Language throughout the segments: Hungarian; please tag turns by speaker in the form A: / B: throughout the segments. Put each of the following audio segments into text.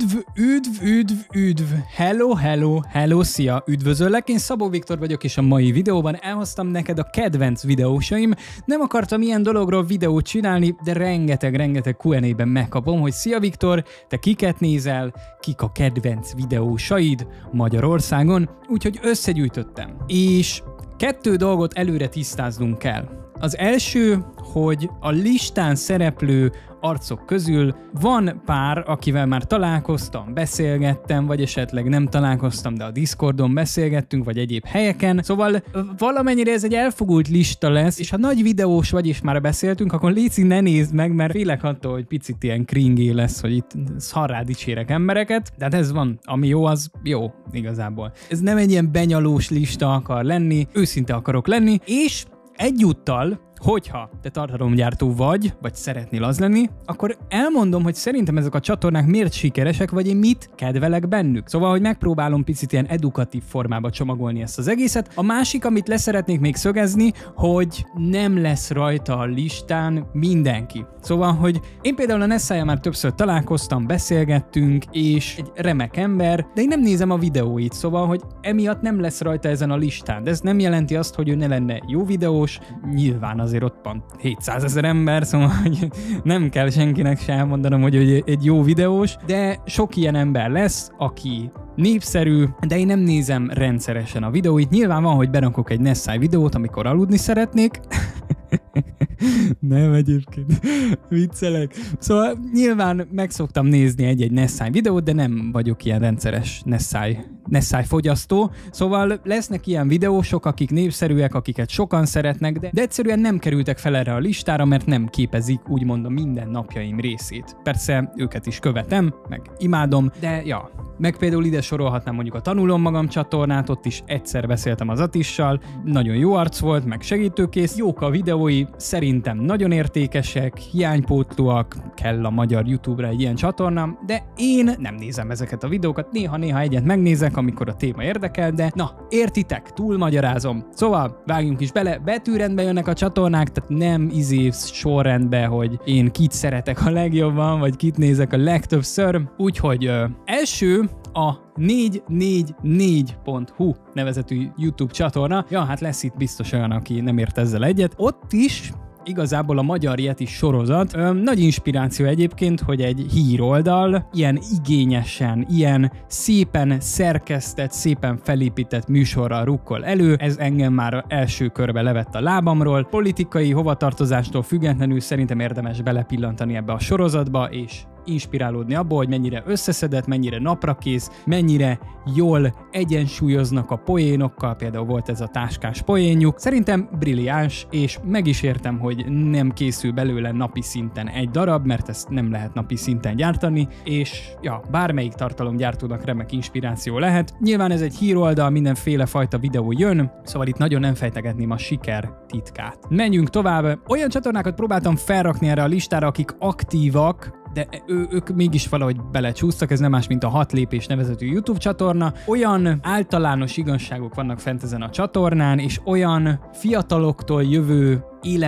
A: Üdv! Hello, szia! Üdvözöllek, én Szabó Viktor vagyok, és a mai videóban elhoztam neked a kedvenc videósaim. Nem akartam ilyen dologról videót csinálni, de rengeteg Q&A-ben megkapom, hogy szia Viktor, te kiket nézel, kik a kedvenc videósaid Magyarországon, úgyhogy összegyűjtöttem. És 2 dolgot előre tisztáznunk kell. Az első, hogy a listán szereplő arcok közül van pár, akivel már találkoztam, beszélgettem, vagy esetleg nem találkoztam, de a Discordon beszélgettünk, vagy egyéb helyeken. Szóval valamennyire ez egy elfogult lista lesz, és ha nagy videós vagy, és már beszéltünk, akkor léci ne nézd meg, mert félek attól, hogy picit ilyen cringé lesz, hogy itt szarrá dicsérek embereket, de hát ez van, ami jó, az jó igazából. Ez nem egy ilyen benyalós lista akar lenni, őszinte akarok lenni, és egyúttal, hogyha te tartalomgyártó vagy szeretnél az lenni, akkor elmondom, hogy szerintem ezek a csatornák miért sikeresek, vagy én mit kedvelek bennük. Szóval, hogy megpróbálom picit ilyen edukatív formába csomagolni ezt az egészet. A másik, amit leszeretnék még szögezni, hogy nem lesz rajta a listán mindenki. Szóval, hogy én például a Nessájjal már többször találkoztam, beszélgettünk, és egy remek ember, de én nem nézem a videóit, szóval, hogy emiatt nem lesz rajta ezen a listán. De ez nem jelenti azt, hogy ő ne lenne jó videós, nyilván azért ott van 700 000 ember, szóval hogy nem kell senkinek se elmondanom, hogy egy jó videós, de sok ilyen ember lesz, aki népszerű, de én nem nézem rendszeresen a videóit. Nyilván van, hogy berakok egy Nessáj videót, amikor aludni szeretnék. Nem, egyébként viccelek. Szóval nyilván meg szoktam nézni egy Nessáj videót, de nem vagyok ilyen rendszeres Nessáj fogyasztó. Szóval lesznek ilyen videósok, akik népszerűek, akiket sokan szeretnek, de egyszerűen nem kerültek fel erre a listára, mert nem képezik úgymond a mindennapjaim részét. Persze őket is követem, meg imádom, de ja. Meg például ide sorolhatnám mondjuk a Tanulom Magam csatornát, ott is egyszer beszéltem az Attissal, nagyon jó arc volt, meg segítőkész, jók a videói, szerintem nagyon értékesek, hiánypótlóak, kell a magyar YouTube-ra egy ilyen csatorna, de én nem nézem ezeket a videókat, néha egyet megnézek, amikor a téma érdekel, de na, értitek, túlmagyarázom. Szóval vágjunk is bele, betűrendben jönnek a csatornák, tehát nem sorrendben, hogy én kit szeretek a legjobban, vagy kit nézek a legtöbbször, úgyhogy első a 444.hu nevezetű YouTube csatorna. Ja, hát lesz itt biztos olyan, aki nem ért ezzel egyet. Ott is igazából a Magyar Yeti sorozat. Nagy inspiráció egyébként, hogy egy híroldal ilyen igényesen, ilyen szépen szerkesztett, szépen felépített műsorral rukkol elő. Ez engem már első körbe levett a lábamról. Politikai hovatartozástól függetlenül szerintem érdemes belepillantani ebbe a sorozatba, és inspirálódni abból, hogy mennyire összeszedett, mennyire naprakész, mennyire jól egyensúlyoznak a poénokkal, például volt ez a táskás poénjuk. Szerintem brilliáns, és meg is értem, hogy nem készül belőle napi szinten egy darab, mert ezt nem lehet napi szinten gyártani, és ja, bármelyik tartalomgyártónak remek inspiráció lehet. Nyilván ez egy híroldal, mindenféle fajta videó jön, szóval itt nagyon nem fejtegetném a siker titkát. Menjünk tovább. Olyan csatornákat próbáltam felrakni erre a listára, akik aktívak, de ők mégis valahogy belecsúsztak, ez nem más, mint a 6 lépés nevezetű YouTube csatorna. Olyan általános igazságok vannak fent ezen a csatornán, és olyan fiataloktól jövő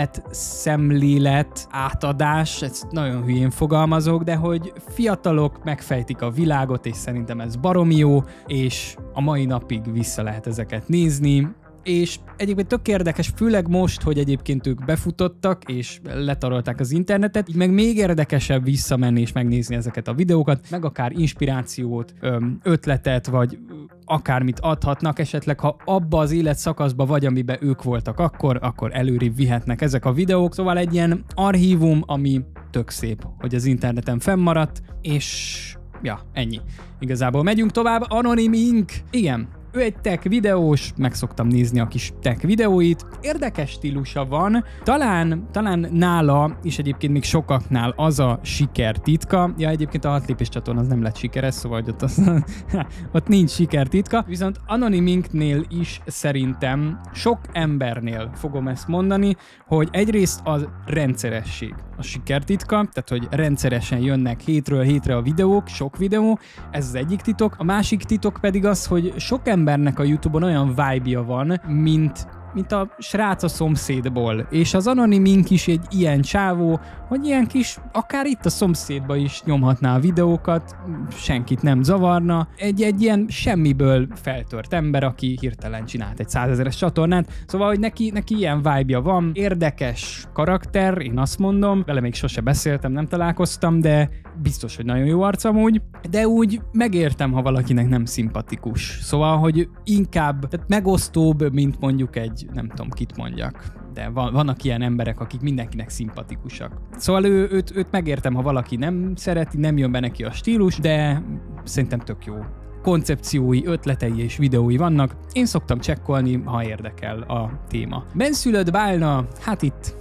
A: életszemlélet átadás, ezt nagyon hülyén fogalmazok, de hogy fiatalok megfejtik a világot, és szerintem ez baromi jó, és a mai napig vissza lehet ezeket nézni. És egyébként tök érdekes, főleg most, hogy egyébként ők befutottak, és letarolták az internetet, így meg még érdekesebb visszamenni és megnézni ezeket a videókat, meg akár inspirációt, ötletet, vagy akármit adhatnak, esetleg ha abba az életszakaszba vagy, amiben ők voltak akkor előrébb vihetnek ezek a videók, szóval egy ilyen archívum, ami tök szép, hogy az interneten fennmaradt, és ja, ennyi. Igazából megyünk tovább, Anonim Inc. Igen. Ő egy tech videós, meg szoktam nézni a kis tech videóit. Érdekes stílusa van. Talán nála, és egyébként még sokaknál az a siker titka. Ja, egyébként a 6 lépés csatorna az nem lett sikeres, szóval hogy ott nincs siker titka. Viszont Anonim Inc.-nél is szerintem sok embernél fogom ezt mondani, hogy egyrészt az rendszeresség a siker titka, tehát hogy rendszeresen jönnek hétről hétre a videók, sok videó, ez az egyik titok. A másik titok pedig az, hogy sok embernek a YouTube-on olyan vibe-ja van, mint mint a srác a szomszédból, és az Anonymink is egy ilyen csávó, hogy ilyen kis, akár itt a szomszédba is nyomhatná a videókat, senkit nem zavarna, egy ilyen semmiből feltört ember, aki hirtelen csinált egy 100 000-es csatornát, szóval, hogy neki ilyen vibe-ja van, érdekes karakter, én azt mondom, vele még sose beszéltem, nem találkoztam, de biztos, hogy nagyon jó arc amúgy, de úgy megértem, ha valakinek nem szimpatikus. Szóval, hogy inkább tehát megosztóbb, mint mondjuk egy, nem tudom, kit mondjak, de vannak ilyen emberek, akik mindenkinek szimpatikusak. Szóval őt megértem, ha valaki nem szereti, nem jön be neki a stílus, de szerintem tök jó koncepciói, ötletei és videói vannak. Én szoktam csekkolni, ha érdekel a téma. Benszülött bálna, hát itt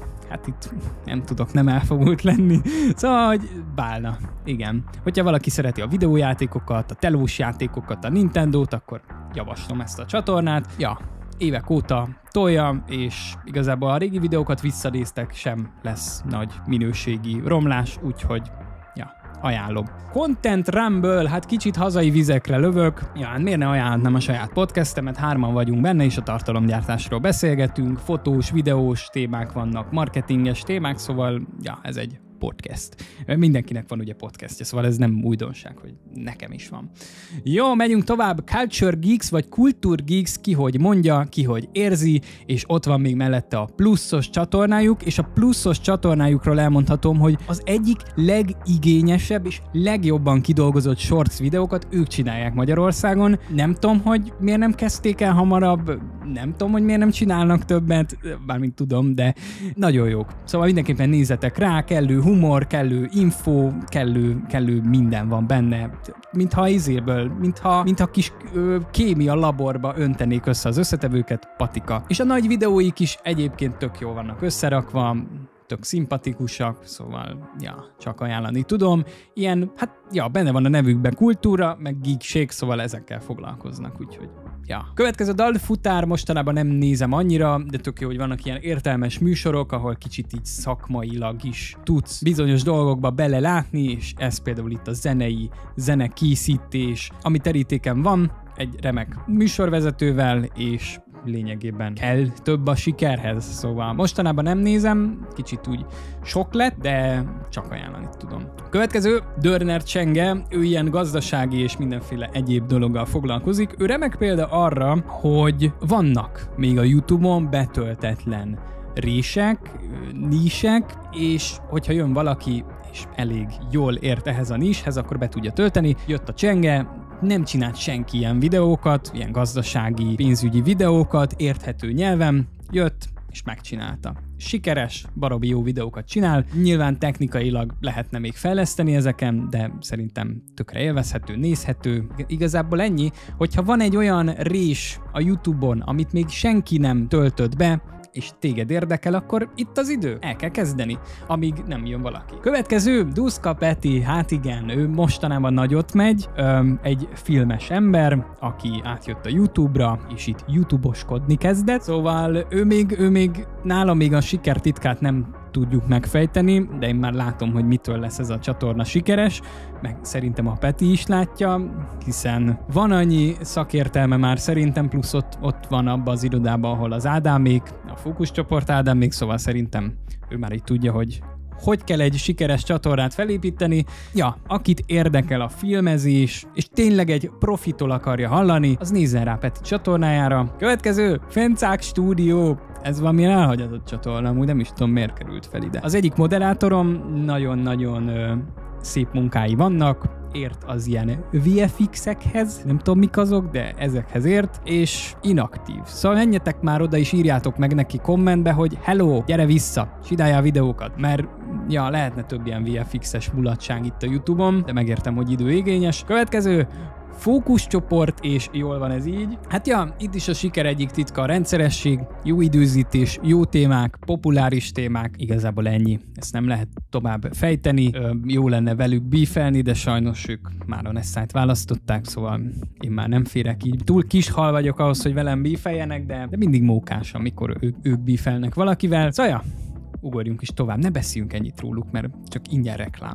A: nem tudok nem elfogult lenni. Szóval, hogy bálna. Igen. Hogyha valaki szereti a videójátékokat, a telós játékokat, a Nintendót, akkor javaslom ezt a csatornát. Ja, évek óta tolja, és igazából a régi videókat visszanéztek, sem lesz nagy minőségi romlás, úgyhogy ja, ajánlom. Content Rumble, hát kicsit hazai vizekre lövök. Ja, hát miért ne ajánlhatnám a saját podcastemet, 3-an vagyunk benne, és a tartalomgyártásról beszélgetünk, fotós, videós témák vannak, marketinges témák, szóval ja, ez egy podcast. Mindenkinek van ugye podcastja, szóval ez nem újdonság, hogy nekem is van. Jó, megyünk tovább. Culture Geeks vagy Kultúr Geeks, ki hogy mondja, ki hogy érzi, és ott van még mellette a pluszos csatornájuk, és a pluszos csatornájukról elmondhatom, hogy az egyik legigényesebb és legjobban kidolgozott shorts videókat ők csinálják Magyarországon. Nem tudom, hogy miért nem kezdték el hamarabb, nem tudom, hogy miért nem csinálnak többet, bármint tudom, de nagyon jók. Szóval mindenképpen nézzetek rá, kellő humor, kellő info, kellő minden van benne. Mintha mintha kis kémia laborba öntenék össze az összetevőket, patika. És a nagy videóik is egyébként tök jól vannak összerakva, tök szimpatikusak, szóval ja, csak ajánlani tudom. Ilyen, hát ja, benne van a nevükben kultúra, meg geekség, szóval ezekkel foglalkoznak, úgyhogy ja. Következő dalfutár mostanában nem nézem annyira, de tök jó, hogy vannak ilyen értelmes műsorok, ahol kicsit így szakmailag is tudsz bizonyos dolgokba belelátni, és ez például itt a zenekészítés, ami terítéken van, egy remek műsorvezetővel, és lényegében kell több a sikerhez, szóval mostanában nem nézem, kicsit úgy sok lett, de csak ajánlani tudom. Következő, Dörner Csenge, ő ilyen gazdasági és mindenféle egyéb dologgal foglalkozik. Ő remek példa arra, hogy vannak még a YouTube-on betöltetlen rések, nísek, és hogyha jön valaki, és elég jól ért ehhez a níshez, akkor be tudja tölteni. Jött a Csenge, nem csinált senki ilyen videókat, ilyen gazdasági, pénzügyi videókat, érthető nyelven, jött és megcsinálta. Sikeres, baromi jó videókat csinál, nyilván technikailag lehetne még fejleszteni ezeken, de szerintem tökre élvezhető, nézhető. Igazából ennyi, hogyha van egy olyan rés a YouTube-on, amit még senki nem töltött be, és téged érdekel, akkor itt az idő. El kell kezdeni, amíg nem jön valaki. Következő, Duszka Peti, hát igen, ő mostanában nagyot megy, egy filmes ember, aki átjött a YouTube-ra, és itt YouTube-oskodni kezdett, szóval ő még nála még a siker titkát nem tudjuk megfejteni, de én már látom, hogy mitől lesz ez a csatorna sikeres, meg szerintem a Peti is látja, hiszen van annyi szakértelme már szerintem, plusz ott van abban az irodában, ahol az Ádámék, a fókuszcsoport Ádámék, szóval szerintem ő már így tudja, hogy kell egy sikeres csatornát felépíteni. Ja, akit érdekel a filmezés, és tényleg egy profitól akarja hallani, az nézzen rá Peti csatornájára. Következő, Fencák Stúdió. Ez valamilyen elhagyatott csatorna, amúgy nem is tudom, miért került fel ide. Az egyik moderátorom, nagyon-nagyon szép munkái vannak, ért az ilyen VFX-ekhez, nem tudom mik azok, de ezekhez ért, és inaktív. Szóval menjetek már oda és írjátok meg neki kommentbe, hogy hello, gyere vissza, csináljál a videókat, mert ja, lehetne több ilyen VFX-es mulatság itt a YouTube-on, de megértem, hogy időigényes. Következő, fókuszcsoport, és jól van ez így. Hát ja, itt is a siker egyik titka a rendszeresség, jó időzítés, jó témák, populáris témák, igazából ennyi. Ezt nem lehet tovább fejteni, jó lenne velük beefelni, de sajnos ők már a Nessájt választották, szóval én már nem férek így. Túl kis hal vagyok ahhoz, hogy velem beefeljenek, de mindig mókás, amikor ők beefelnek valakivel. Szóval ja, ugorjunk is tovább. Ne beszéljünk ennyit róluk, mert csak ingyen reklám.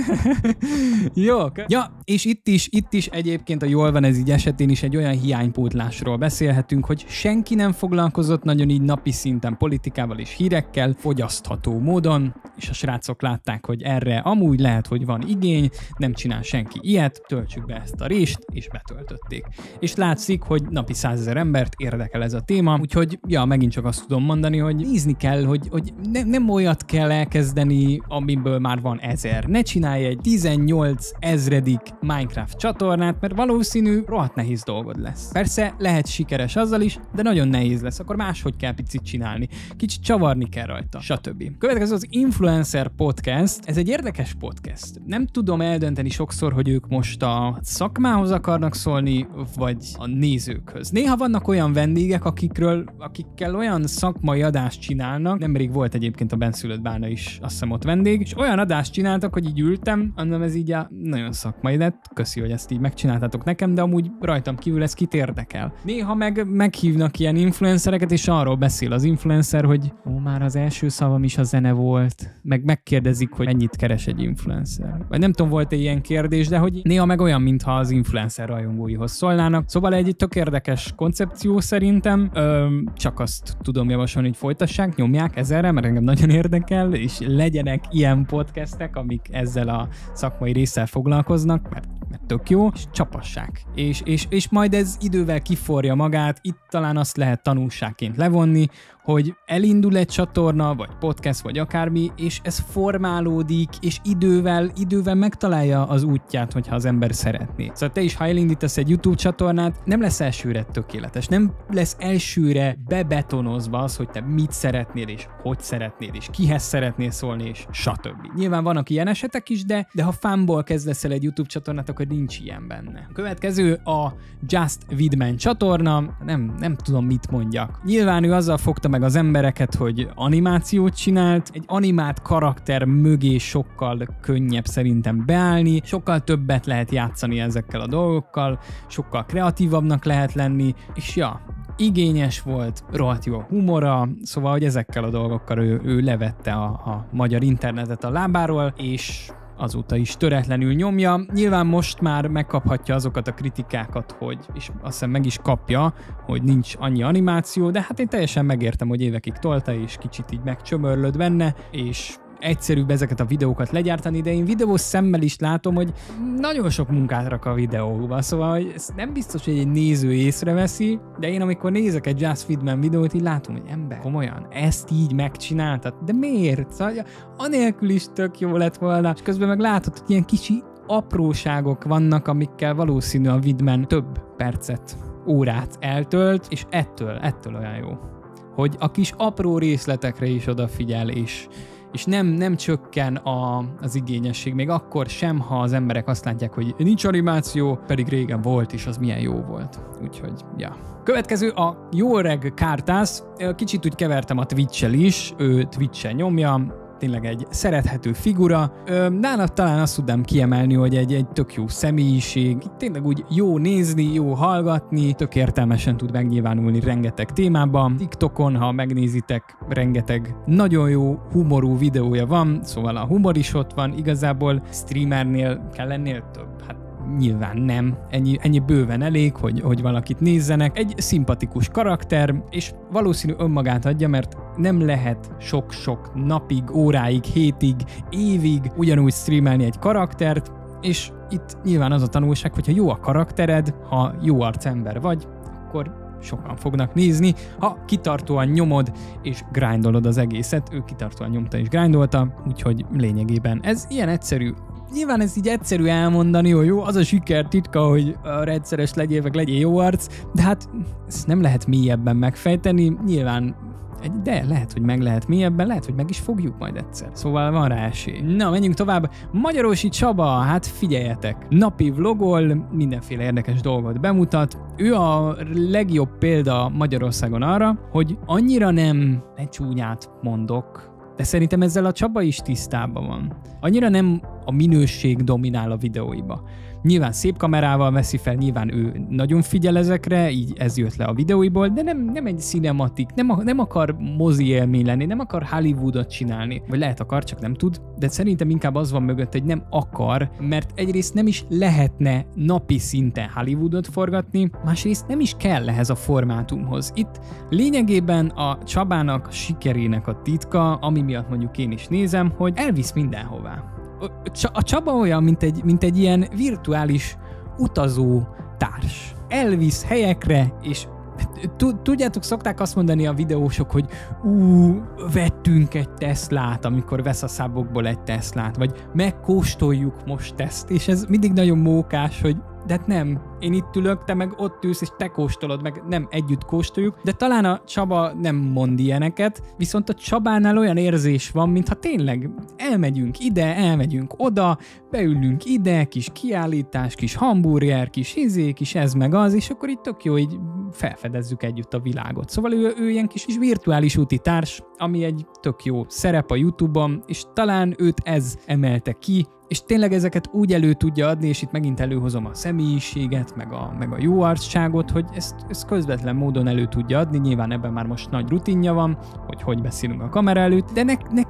A: Jó. Ja, és itt is egyébként a Jól van ez így esetén is egy olyan hiánypótlásról beszélhetünk, hogy senki nem foglalkozott nagyon így napi szinten politikával és hírekkel, fogyasztható módon, és a srácok látták, hogy erre amúgy lehet, hogy van igény, nem csinál senki ilyet, töltsük be ezt a rést, és betöltötték. És látszik, hogy napi 100 000 embert érdekel ez a téma, úgyhogy ja, megint csak azt tudom mondani, hogy nézni kell, hogy nem olyat kell elkezdeni, amiből már van 1000. Ne csinálj egy 18 000. Minecraft csatornát, mert valószínű rohadt nehéz dolgod lesz. Persze lehet sikeres azzal is, de nagyon nehéz lesz, akkor máshogy kell picit csinálni. Kicsit csavarni kell rajta, stb. Következő az Influencer Podcast. Ez egy érdekes podcast. Nem tudom eldönteni sokszor, hogy ők most a szakmához akarnak szólni, vagy a nézőkhöz. Néha vannak olyan vendégek, akikkel olyan szakmai adást csinálnak, nemrég volt egyébként a benszülött bálna is, azt hiszem ott vendég, és olyan adást csináltak, hogy így ültem, mondom, ez így nagyon szakmai lett, köszi, hogy ezt így megcsináltátok nekem, de amúgy rajtam kívül ez kit érdekel. Néha meghívnak ilyen influencereket, és arról beszél az influencer, hogy már az első szavam is a zene volt, megkérdezik, hogy mennyit keres egy influencer. Vagy nem tudom, volt-e ilyen kérdés, de hogy néha meg olyan, mintha az influencer rajongóihoz szólnának. Szóval egy tök érdekes koncepció szerintem, csak azt tudom javasolni, hogy folytassák, nyomják ezerre, mert engem nagyon érdekel, és legyenek ilyen podcastek, amik ezzel a szakmai résszel foglalkoznak, mert tök jó, és csapassák. És majd ez idővel kiforja magát, itt talán azt lehet tanulságként levonni, hogy elindul egy csatorna, vagy podcast, vagy akármi, és ez formálódik, és idővel megtalálja az útját, hogyha az ember szeretné. Szóval te is, ha elindítasz egy YouTube csatornát, nem lesz elsőre tökéletes, nem lesz elsőre bebetonozva az, hogy te mit szeretnél, és hogy szeretnél, és kihez szeretnél szólni, és stb. Nyilván vannak ilyen esetek is, de ha fánból kezdesz el egy YouTube csatornát, akkor nincs ilyen benne. A következő a Just Vidman csatorna, nem tudom mit mondjak. Nyilván ő azzal fogta meg az embereket, hogy animációt csinált, egy animált karakter mögé sokkal könnyebb szerintem beállni, sokkal többet lehet játszani ezekkel a dolgokkal, sokkal kreatívabbnak lehet lenni, és ja, igényes volt, rohadt jó a humora, szóval, hogy ezekkel a dolgokkal ő levette a magyar internetet a lábáról, és azóta is töretlenül nyomja. Nyilván most már megkaphatja azokat a kritikákat, és azt hiszem meg is kapja, hogy nincs annyi animáció, de hát én teljesen megértem, hogy évekig tolta, és kicsit így megcsömörlöd benne, és egyszerűbb ezeket a videókat legyártani, de én videós szemmel is látom, hogy nagyon sok munkát rak a videóba, szóval hogy ez nem biztos, hogy egy néző észreveszi, de én amikor nézek egy Just Vidman videót, így látom, hogy ember, komolyan, ezt így megcsináltad, de miért? Szóval anélkül is tök jó lett volna, és közben meg látod, hogy ilyen kicsi apróságok vannak, amikkel valószínű a Vidman több percet, órát eltölt, és ettől olyan jó, hogy a kis apró részletekre is odafigyel, és nem csökken az igényesség, még akkor sem, ha az emberek azt látják, hogy nincs animáció, pedig régen volt, és az milyen jó volt. Úgyhogy, ja. Következő a Joreg Kártász. Kicsit úgy kevertem a Twitch-el is, ő Twitch-en nyomja, tényleg egy szerethető figura. Nála talán azt tudnám kiemelni, hogy egy tök jó személyiség, tényleg úgy jó nézni, jó hallgatni, tök értelmesen tud megnyilvánulni rengeteg témában. TikTokon, ha megnézitek, rengeteg nagyon jó humorú videója van, szóval a humor is ott van, igazából streamernél kell lennél több. Hát nyilván nem. Ennyi bőven elég, hogy valakit nézzenek. Egy szimpatikus karakter, és valószínű önmagát adja, mert nem lehet sok-sok napig, óráig, hétig, évig ugyanúgy streamelni egy karaktert, és itt nyilván az a tanulság, hogyha jó a karaktered, ha jó arcember vagy, akkor sokan fognak nézni, ha kitartóan nyomod és grindolod az egészet. Ő kitartóan nyomta és grindolta, úgyhogy lényegében ez ilyen egyszerű. Nyilván ez így egyszerű elmondani, hogy jó, az a siker titka, hogy rendszeres legyél, meg legyél jó arc, de hát ezt nem lehet mélyebben megfejteni, nyilván, de lehet, hogy meg lehet mélyebben, lehet, hogy meg is fogjuk majd egyszer. Szóval van rá esély. Na, menjünk tovább. Magyarósi Csaba, hát figyeljetek, napi vlogol, mindenféle érdekes dolgot bemutat. Ő a legjobb példa Magyarországon arra, hogy annyira nem csúnyát mondok, de szerintem ezzel a Csaba is tisztában van. Annyira nem a minőség dominál a videóiba. Nyilván szép kamerával veszi fel, nyilván ő nagyon figyel ezekre, így ez jött le a videóiból, de nem egy cinematik, nem akar mozi élmény lenni, nem akar Hollywoodot csinálni. Vagy lehet akar, csak nem tud, de szerintem inkább az van mögött, hogy nem akar, mert egyrészt nem is lehetne napi szinten Hollywoodot forgatni, másrészt nem is kell ehhez a formátumhoz. Itt lényegében a Csabának sikerének a titka, ami miatt mondjuk én is nézem, hogy elvisz mindenhová. A Csaba olyan, mint egy ilyen virtuális utazó társ. Elvisz helyekre, és tudjátok, szokták azt mondani a videósok, hogy vettünk egy Teslát, amikor vesz a szábokból egy Teslát, vagy megkóstoljuk most ezt, és ez mindig nagyon mókás, hogy de hát nem, én itt ülök, te meg ott ülsz, és te kóstolod, meg nem együtt kóstoljuk, de talán a Csaba nem mond ilyeneket, viszont a Csabánál olyan érzés van, mintha tényleg elmegyünk ide, elmegyünk oda, beülünk ide, kis kiállítás, kis hamburger, kis ez meg az, és akkor itt tök jó, így felfedezzük együtt a világot. Szóval ő ilyen kis virtuális úti társ, ami egy tök jó szerep a YouTube-on, és talán őt ez emelte ki, és tényleg ezeket úgy elő tudja adni, és itt megint előhozom a személyiséget, meg a jó arcságot, hogy ezt közvetlen módon elő tudja adni, nyilván ebben már most nagy rutinja van, hogy beszélünk a kamera előtt, de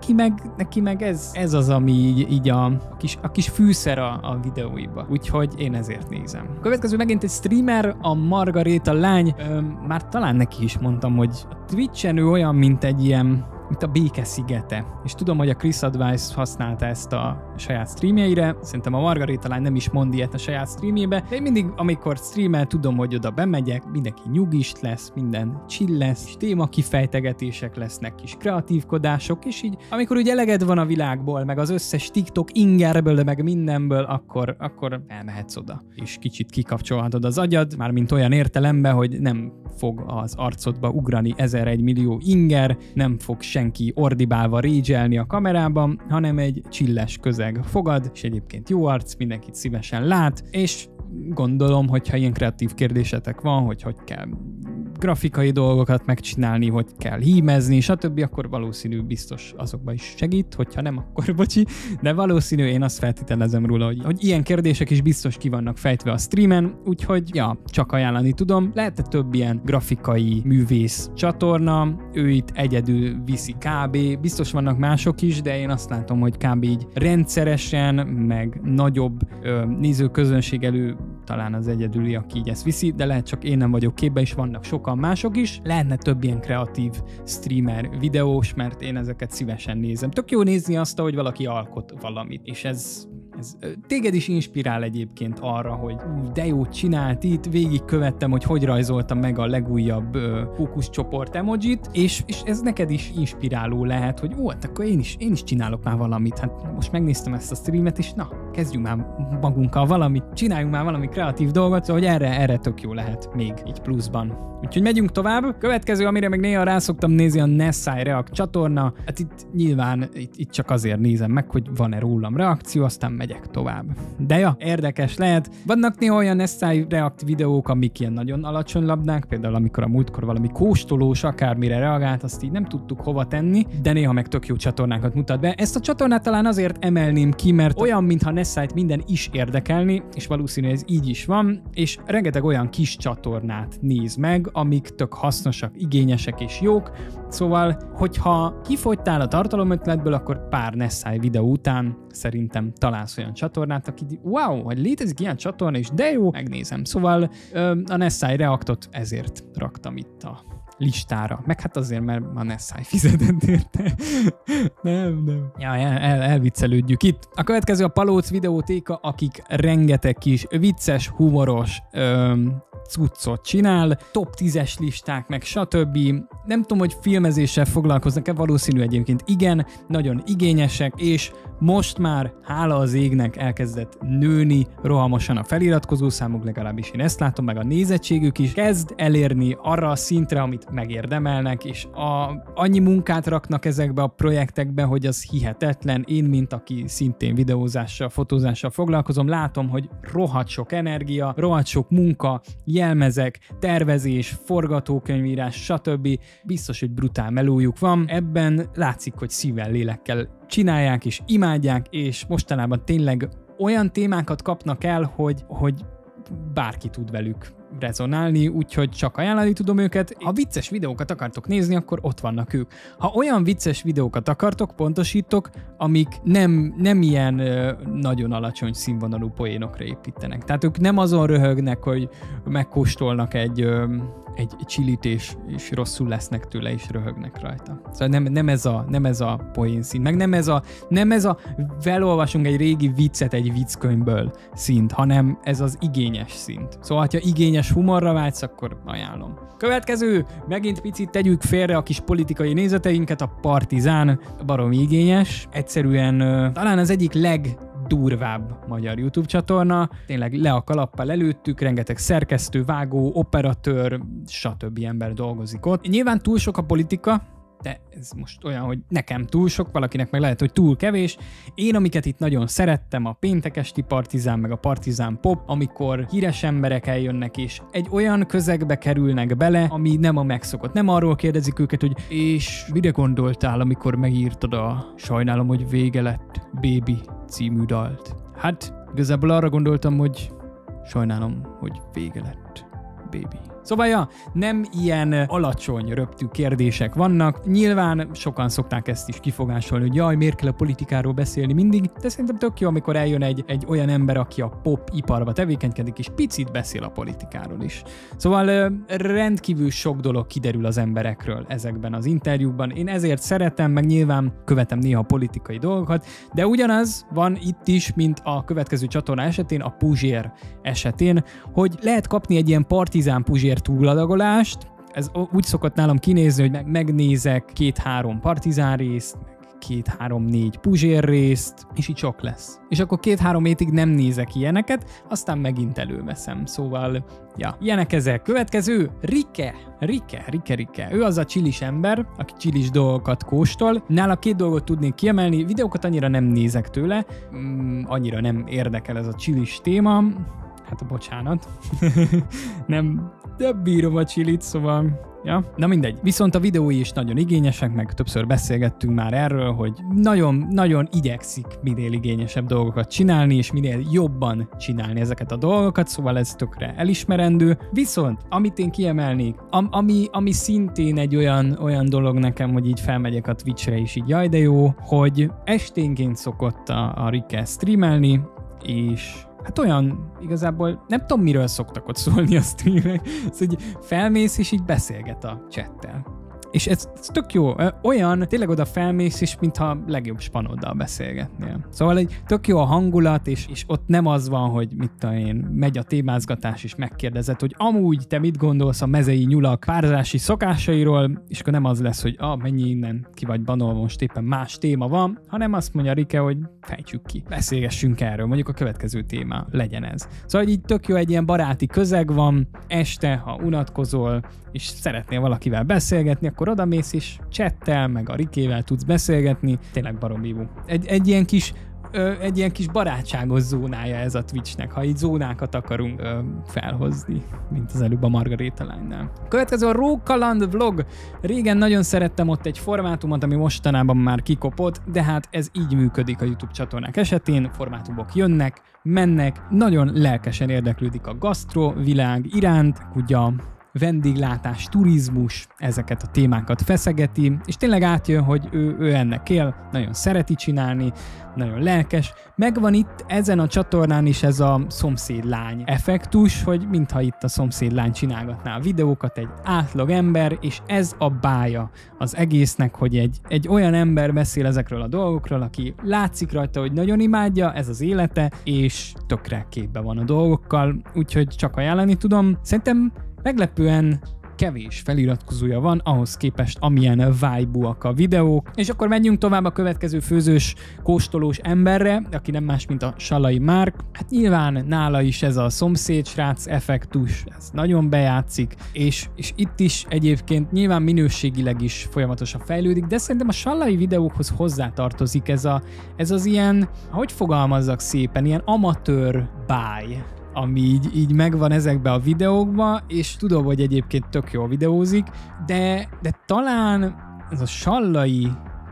A: neki meg ez az, ami így a kis fűszer a videóiba. Úgyhogy én ezért nézem. Következő megint egy streamer, a Margaréta lány, már talán neki is mondtam, hogy a Twitch-en ő olyan, mint egy ilyen, mint a békeszigete. És tudom, hogy a Chris Advice használta ezt a saját streamjeire, szerintem a Margaréta lány nem is mond ilyet a saját streamjébe, de én mindig, amikor streamel, tudom, hogy oda bemegyek, mindenki nyugis lesz, minden chill lesz, és témakifejtegetések lesznek, kis kreatívkodások, és így, amikor úgy eleged van a világból, meg az összes TikTok ingerből, meg mindenből, akkor elmehetsz oda. És kicsit kikapcsolhatod az agyad, mármint olyan értelemben, hogy nem fog az arcodba ugrani 1001 millió inger, nem fog senki ordibálva rage-elni a kamerában, hanem egy chilles közeg fogad, és egyébként jó arc, mindenkit szívesen lát, és gondolom, hogyha ilyen kreatív kérdésetek van, hogy kell grafikai dolgokat megcsinálni, hogy kell hímezni, stb., akkor valószínű biztos azokba is segít, hogyha nem, akkor bocsi, de valószínű, én azt feltételezem róla, hogy ilyen kérdések is biztos ki vannak fejtve a streamen, úgyhogy ja, csak ajánlani tudom. Lehet több ilyen grafikai művész csatorna, ő itt egyedül viszi kb. Biztos vannak mások is, de én azt látom, hogy kb. Így rendszeresen, meg nagyobb nézőközönség elő talán az egyedüli, aki így ezt viszi, de lehet csak én nem vagyok képben, és vannak sokan mások is. Lehetne több ilyen kreatív streamer videós, mert én ezeket szívesen nézem. Tök jó nézni azt, hogy valaki alkot valamit, és ez téged is inspirál egyébként arra, hogy de jót csinált itt, végigkövettem, hogy rajzoltam meg a legújabb fókuszcsoport emojit, és ez neked is inspiráló lehet, hogy hát akkor én is csinálok már valamit. Hát most megnéztem ezt a streamet, és na, kezdjünk már magunkkal valamit, csináljunk már valami kreatív dolgot, szóval hogy erre tök jó lehet még így pluszban. Úgyhogy megyünk tovább. Következő, amire meg néha rá szoktam nézni, a Nessai React csatorna. Hát itt nyilván itt csak azért nézem meg, hogy van-e rólam reakció, aztán megyek tovább. De ja, érdekes lehet. Vannak néha olyan Nessai React videók, amik ilyen nagyon alacsony labdák, például amikor a múltkor valami kóstolós akármire reagált, azt így nem tudtuk hova tenni, de néha meg tök jó csatornákat mutat be. Ezt a csatornát talán azért emelném ki, mert olyan, mintha Nessait minden is érdekelni, és valószínű ez így is van, és rengeteg olyan kis csatornát néz meg, amik tök hasznosak, igényesek és jók. Szóval, hogyha kifogytál a tartalomötletből, akkor pár Nessai videó után szerintem találsz olyan csatornát, aki wow, hogy létezik ilyen csatorna, és de jó, megnézem. Szóval a Nessai Reactot ezért raktam itt a listára. Meg hát azért, mert a Nessai fizetett érte. Nem. Ja, elviccelődjük itt. A következő a Palóc videótéka, akik rengeteg kis vicces, humoros cuccot csinál, top 10-es listák, meg stb. Nem tudom, hogy filmezéssel foglalkoznak-e, valószínű egyébként igen, nagyon igényesek, és most már, hála az égnek, elkezdett nőni rohamosan a feliratkozó számuk, legalábbis én ezt látom, meg a nézettségük is kezd elérni arra a szintre, amit megérdemelnek, és annyi munkát raknak ezekbe a projektekbe, hogy az hihetetlen. Én, mint aki szintén videózással, fotózással foglalkozom, látom, hogy rohadt sok energia, rohadt sok munka, jelmezek, tervezés, forgatókönyvírás, stb. Biztos, hogy brutál melójuk van. Ebben látszik, hogy szívvel, lélekkel csinálják és imádják, és mostanában tényleg olyan témákat kapnak el, hogy bárki tud velük rezonálni, úgyhogy csak ajánlani tudom őket. Ha vicces videókat akartok nézni, akkor ott vannak ők. Ha olyan vicces videókat akartok, pontosítok, amik nem ilyen nagyon alacsony színvonalú poénokra építenek. Tehát ők nem azon röhögnek, hogy megkóstolnak egy csilit, és rosszul lesznek tőle, és röhögnek rajta. Szóval nem ez a poén szint, meg nem ez a felolvasunk egy régi viccet egy vicckönyvből szint, hanem ez az igényes szint. Szóval, ha igényes humorra vágysz, akkor ajánlom. Következő, megint picit tegyük félre a kis politikai nézeteinket, a Partizán baromi igényes. Egyszerűen talán az egyik legdurvább magyar YouTube csatorna. Tényleg le a kalappal előttük, rengeteg szerkesztő, vágó, operatőr, stb. Ember dolgozik ott. Nyilván túl sok a politika, de ez most olyan, hogy nekem túl sok, valakinek meg lehet, hogy túl kevés. Én, amiket itt nagyon szerettem, a péntek esti Partizán, meg a Partizán Pop, amikor híres emberek eljönnek, és egy olyan közegbe kerülnek bele, ami nem a megszokott. Nem arról kérdezik őket, hogy és mire gondoltál, amikor megírtad a Sajnálom, hogy vége lett Baby című dalt? Hát, igazából arra gondoltam, hogy sajnálom, hogy vége lett Baby. Szóval ja, nem ilyen alacsony röptű kérdések vannak. Nyilván sokan szokták ezt is kifogásolni, hogy jaj, miért kell a politikáról beszélni mindig, de szerintem tök jó, amikor eljön egy olyan ember, aki a pop iparba tevékenykedik, és picit beszél a politikáról is. Szóval rendkívül sok dolog kiderül az emberekről ezekben az interjúkban. Én ezért szeretem, meg nyilván követem néha politikai dolgokat, de ugyanaz van itt is, mint a következő csatorna esetén, a Puzsér esetén, hogy lehet kapni egy ilyen Partizán Puzsér túladagolást. Ez úgy szokott nálam kinézni, hogy megnézek 2-3 Partizán részt, 2-3-4 Puzsér részt, és így sok lesz. És akkor 2-3 hétig nem nézek ilyeneket, aztán megint előveszem. Szóval, ja, ilyenek ezek. Következő, Rike. Ő az a csilis ember, aki csilis dolgokat kóstol. Nála 2 dolgot tudnék kiemelni, videókat annyira nem nézek tőle, annyira nem érdekel ez a csilis téma. Hát bocsánat. Nem bírom a csilit, szóval... Ja, na mindegy. Viszont a videói is nagyon igényesek, meg többször beszélgettünk már erről, hogy nagyon igyekszik minél igényesebb dolgokat csinálni, és minél jobban csinálni ezeket a dolgokat, szóval ez tökre elismerendő. Viszont, amit én kiemelnék, ami szintén egy olyan dolog nekem, hogy így felmegyek a Twitchre is így jaj de jó, hogy esténként szokott a Rike streamelni, és hát olyan, igazából nem tudom, miről szoktak ott szólni a streamek, szóval, hogy felmész és így beszélget a chattel. És ez tök jó, olyan, tényleg oda felmész is, mintha legjobb spanoddal beszélgetnél. Szóval egy tök jó a hangulat, és ott nem az van, hogy mit tudom én, megy a témázgatás, és megkérdezed, hogy amúgy te mit gondolsz a mezei nyulak párzási szokásairól, és akkor nem az lesz, hogy mennyi innen ki vagy banolva, most éppen más téma van, hanem azt mondja Rike, hogy fejtsük ki, beszélgessünk erről, mondjuk a következő téma legyen ez. Szóval így tök jó, egy ilyen baráti közeg van, este, ha unatkozol, és szeretnél valakivel beszélgetni, akkor odamész és chattel, meg a Rikével tudsz beszélgetni, tényleg baromi jó. Egy ilyen kis barátságos zónája ez a Twitchnek, ha így zónákat akarunk felhozni, mint az előbb a Margaréta lánynál. Következő a Rókaland vlog. Régen nagyon szerettem ott egy formátumot, ami mostanában már kikopott, de hát ez így működik a YouTube csatornák esetén, formátumok jönnek, mennek, nagyon lelkesen érdeklődik a gasztro világ iránt, ugye vendéglátás, turizmus, ezeket a témákat feszegeti, és tényleg átjön, hogy ő ennek él, nagyon szereti csinálni, nagyon lelkes. Megvan itt ezen a csatornán is ez a szomszédlány effektus, hogy mintha itt a szomszédlány csinálgatná a videókat, egy átlag ember, és ez a bája az egésznek, hogy egy olyan ember beszél ezekről a dolgokról, aki látszik rajta, hogy nagyon imádja, ez az élete, és tökre képbe van a dolgokkal, úgyhogy csak ajánlani tudom. Szerintem meglepően kevés feliratkozója van, ahhoz képest amilyen vibe-úak a videók. És akkor menjünk tovább a következő főzős, kóstolós emberre, aki nem más, mint a Sallai Márk. Hát nyilván nála is ez a szomszédsrác effektus, ez nagyon bejátszik, és itt is egyébként nyilván minőségileg is folyamatosan fejlődik, de szerintem a Sallai videókhoz hozzátartozik ez az ilyen, hogy fogalmazzak szépen, ilyen amatőr báj, ami így megvan ezekben a videókban, és tudom, hogy egyébként tök jól videózik, de talán ez a Sallai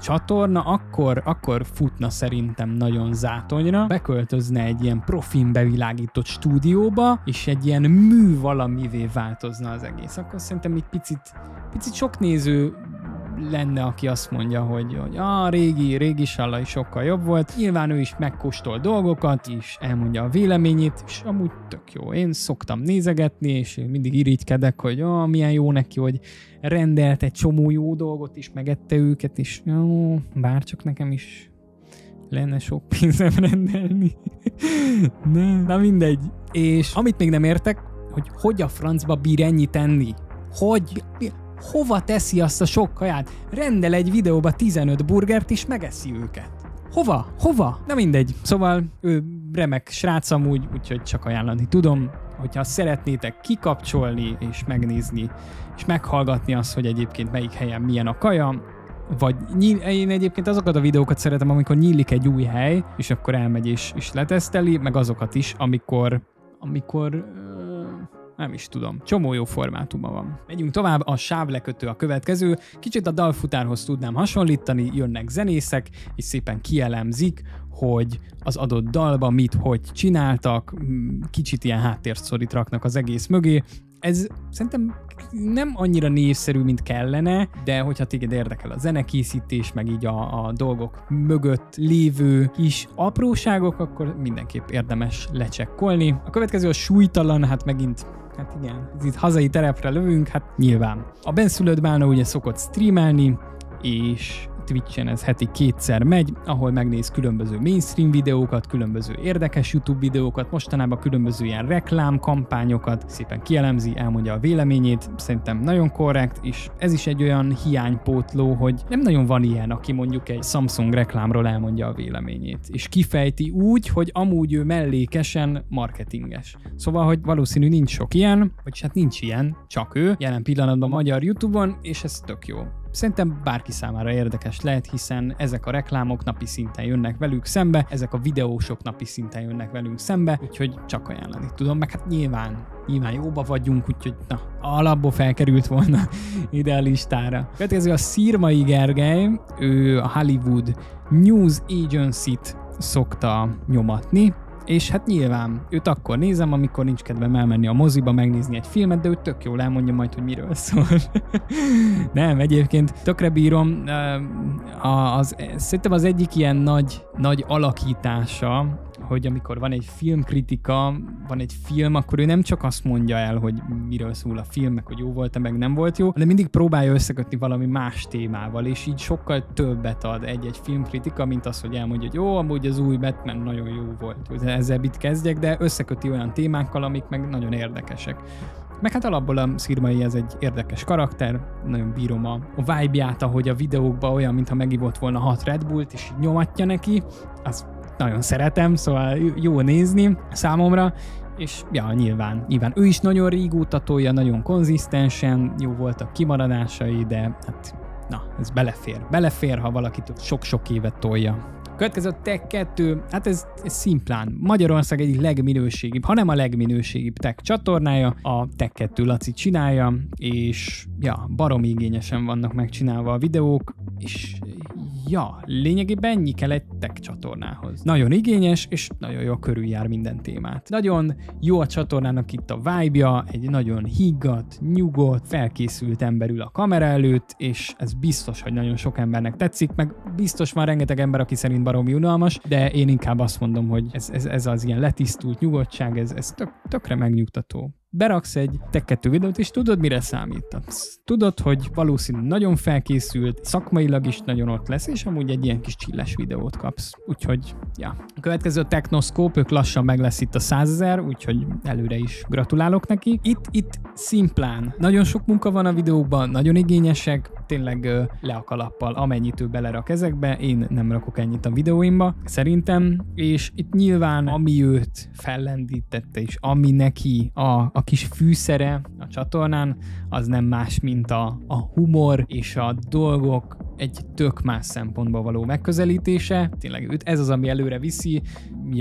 A: csatorna, akkor futna szerintem nagyon zátonyra, beköltözne egy ilyen profin bevilágított stúdióba, és egy ilyen mű valamivé változna az egész. Akkor szerintem egy picit sok néző lenne, aki azt mondja, hogy régi Sallai sokkal jobb volt. Nyilván ő is megkóstol dolgokat, és elmondja a véleményét, és amúgy tök jó. Én szoktam nézegetni, és mindig irigykedek, hogy milyen jó neki, hogy rendelt egy csomó jó dolgot, és megette őket, és bárcsak nekem is lenne sok pénzem rendelni. Na mindegy. És amit még nem értek, hogy a francba bír ennyit enni? Hova teszi azt a sok kaját? Rendel egy videóba 15 burgert, és megeszi őket. Hova? Na mindegy. Szóval ő remek srác amúgy, úgyhogy csak ajánlani tudom, hogyha szeretnétek kikapcsolni, és megnézni, és meghallgatni azt, hogy egyébként melyik helyen milyen a kaja, vagy én egyébként azokat a videókat szeretem, amikor nyílik egy új hely, és akkor elmegy és leteszteli, meg azokat is, amikor nem is tudom. Csomó jó formátuma van. Megyünk tovább, a sávlekötő a következő. Kicsit a dalfutárhoz tudnám hasonlítani, jönnek zenészek, és szépen kielemzik, hogy az adott dalba hogy csináltak, kicsit ilyen háttérsztorit raknak az egész mögé. Ez szerintem nem annyira népszerű, mint kellene, de hogyha téged érdekel a zenekészítés, meg így a dolgok mögött lévő kis apróságok, akkor mindenképp érdemes lecsekkolni. A következő a súlytalan, hát igen, itt hazai terepre lövünk, hát nyilván. A benszülött bálna ugye szokott streamelni, és Twitchen ez heti 2-szer megy, ahol megnéz különböző mainstream videókat, különböző érdekes YouTube videókat, mostanában különböző ilyen reklámkampányokat, szépen kielemzi, elmondja a véleményét, szerintem nagyon korrekt, és ez is egy olyan hiánypótló, hogy nem nagyon van ilyen, aki mondjuk egy Samsung reklámról elmondja a véleményét, és kifejti úgy, hogy amúgy ő mellékesen marketinges. Szóval, hogy valószínű nincs sok ilyen, vagyis hát nincs ilyen, csak ő, jelen pillanatban magyar YouTube-on, és ez tök jó. Szerintem bárki számára érdekes lehet, hiszen ezek a reklámok napi szinten jönnek velük szembe, ezek a videósok napi szinten jönnek velünk szembe, úgyhogy csak ajánlani tudom, meg hát nyilván jóba vagyunk, úgyhogy alapból felkerült volna ide a listára. Következő a Szirmai Gergely, ő a Hollywood News Agency-t szokta nyomatni, és hát nyilván őt akkor nézem, amikor nincs kedvem elmenni a moziba, megnézni egy filmet, de ő tök jól elmondja majd, hogy miről szól. Nem, egyébként tökre bírom. Szerintem az egyik ilyen nagy alakítása, hogy amikor van egy filmkritika, van egy film, akkor ő nem csak azt mondja el, hogy miről szól a film, meg hogy jó volt-e, meg nem volt jó, de mindig próbálja összekötni valami más témával, és így sokkal többet ad egy filmkritika, mint az, hogy elmondja, hogy jó, amúgy az új Batman nagyon jó volt. Ezzel mit kezdjek, de összeköti olyan témákkal, amik meg nagyon érdekesek. Meg hát alapból a Szirmai ez egy érdekes karakter, nagyon bírom a vibe-ját, ahogy a videókban olyan, mintha megivott volna 6 Red Bullt, és nyomatja neki, az nagyon szeretem, szóval jó nézni számomra, és ja, nyilván ő is nagyon régóta tolja, nagyon konzisztensen, jó voltak kimaradásai, de hát ez belefér, ha valaki sok-sok évet tolja. Következő a Tech 2, hát ez szimplán Magyarország egyik legminőségibb, hanem a legminőségibb tech csatornája, a Tech 2 Laci csinálja, és baromi igényesen vannak megcsinálva a videók, és lényegében ennyi kell egy tech csatornához. Nagyon igényes, és nagyon jól körüljár minden témát. Nagyon jó a csatornának itt a vibe-ja, egy nagyon higgadt, nyugodt, felkészült ember ül a kamera előtt, és ez biztos, hogy nagyon sok embernek tetszik, meg biztos van rengeteg ember, aki szerint baromi unalmas, de én inkább azt mondom, hogy ez az ilyen letisztult nyugodtság, ez tökre megnyugtató. Beraksz egy Tech 2 videót, és tudod, mire számítasz. Tudod, hogy valószínűleg nagyon felkészült, szakmailag is nagyon ott lesz, és amúgy egy ilyen kis chilles videót kapsz. Úgyhogy, A következő a Technoscope, ők lassan meg lesz itt a 100 000, úgyhogy előre is gratulálok neki. Itt szimplán. Nagyon sok munka van a videókban, nagyon igényesek, tényleg le a kalappal, amennyit ő belerak ezekbe, én nem rakok ennyit a videóimba, szerintem, és itt nyilván, ami őt fellendítette, és ami neki a kis fűszere a csatornán, az nem más, mint a humor és a dolgok egy tök más szempontból való megközelítése. Tényleg ez az, ami előre viszi.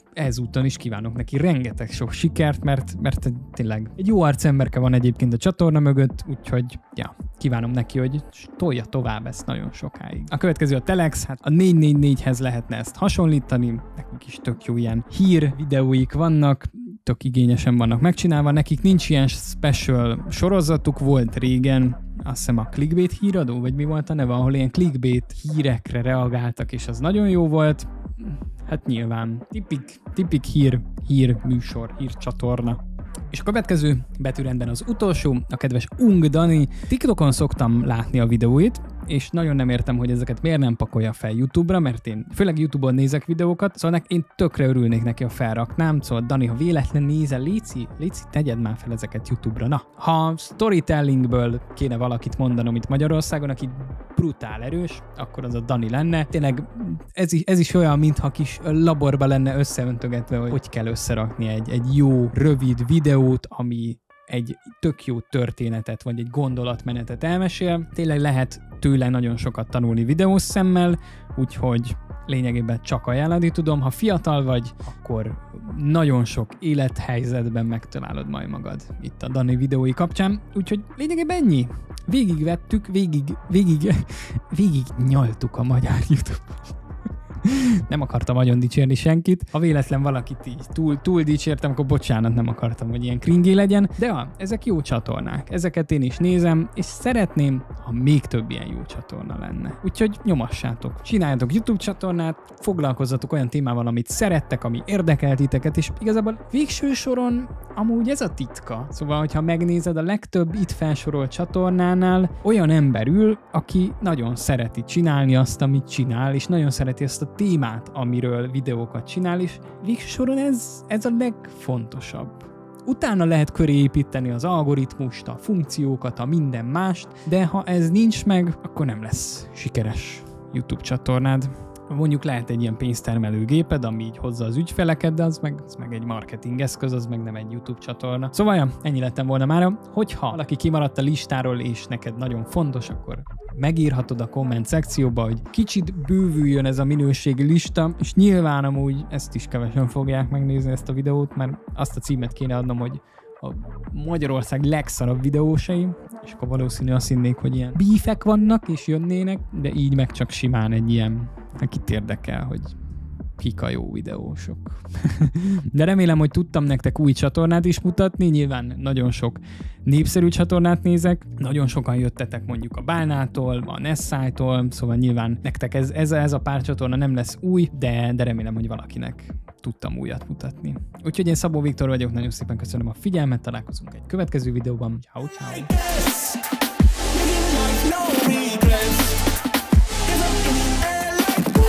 A: ezúton is kívánok neki rengeteg sok sikert, mert tényleg egy jó arcemberke van egyébként a csatorna mögött, úgyhogy ja, kívánom neki, hogy tolja tovább ezt nagyon sokáig. A következő a Telex, hát a 444-hez lehetne ezt hasonlítani, nekik is tök jó ilyen hír videóik vannak, tök igényesen vannak megcsinálva, nekik nincs ilyen special sorozatuk, volt régen, azt hiszem a clickbait híradó, vagy mi volt a neve, ahol ilyen clickbait hírekre reagáltak, és az nagyon jó volt. Hát nyilván, tipik hír műsor, hírcsatorna. És a következő betűrendben az utolsó, a kedves Ung Dani. TikTokon szoktam látni a videóit, és nagyon nem értem, hogy ezeket miért nem pakolja fel YouTube-ra, mert én főleg YouTube-on nézek videókat, szóval én tökre örülnék neki, ha felraknám, szóval Dani, ha véletlen nézel, léci, tegyed már fel ezeket YouTube-ra. Na, ha storytellingből kéne valakit mondanom itt Magyarországon, aki brutál erős, akkor az a Dani lenne. Tényleg ez is olyan, mintha kis laborba lenne összeöntögetve, hogy kell összerakni egy jó, rövid videót, ami egy tök jó történetet, vagy egy gondolatmenetet elmesél. Tényleg lehet tőle nagyon sokat tanulni videós szemmel, úgyhogy lényegében csak ajánlani tudom. Ha fiatal vagy, akkor nagyon sok élethelyzetben megtalálod majd magad itt a Dani videói kapcsán. Úgyhogy lényegében ennyi. Végigvettük, végig nyaltuk a magyar YouTube-on. Nem akartam nagyon dicsérni senkit. Ha véletlen valakit így túl dicsértem, akkor bocsánat, nem akartam, hogy ilyen kringé legyen. De ezek jó csatornák. Ezeket én is nézem, és szeretném, ha még több ilyen jó csatorna lenne. Úgyhogy nyomassátok. Csináljatok YouTube csatornát, foglalkozzatok olyan témával, amit szerettek, ami érdekelt titeket, és igazából végső soron amúgy ez a titka. Szóval, hogyha megnézed, a legtöbb itt felsorolt csatornánál olyan ember ül, aki nagyon szereti csinálni azt, amit csinál, és nagyon szereti azt a témát, amiről videókat csinál, és végső soron ez a legfontosabb. Utána lehet köré építeni az algoritmust, a funkciókat, a minden mást, de ha ez nincs meg, akkor nem lesz sikeres YouTube csatornád. Mondjuk lehet egy ilyen pénztermelő géped, ami így hozza az ügyfeleket, de az meg egy marketing eszköz, az meg nem egy YouTube csatorna. Szóval ja, ennyi lettem volna mára. Hogyha valaki kimaradt a listáról, és neked nagyon fontos, akkor megírhatod a komment szekcióba, hogy kicsit bővüljön ez a minőségi lista, és nyilván amúgy ezt is kevesen fogják megnézni ezt a videót, mert azt a címet kéne adnom, hogy a Magyarország legszarabb videósaim, és akkor valószínű azt hinnék, hogy ilyen beefek vannak, és jönnének, de így meg csak simán egy ilyen, akit érdekel, hogy kik a jó videósok. De remélem, hogy tudtam nektek új csatornát is mutatni, nyilván nagyon sok népszerű csatornát nézek, nagyon sokan jöttetek mondjuk a Bálnától, a Nessájtól, szóval nyilván nektek ez a pár csatorna nem lesz új, de remélem, hogy valakinek tudtam újat mutatni. Úgyhogy én Szabó Viktor vagyok, nagyon szépen köszönöm a figyelmet, találkozunk egy következő videóban. Ciao, ciao.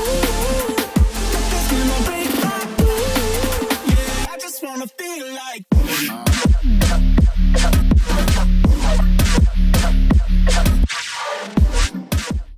A: Feel like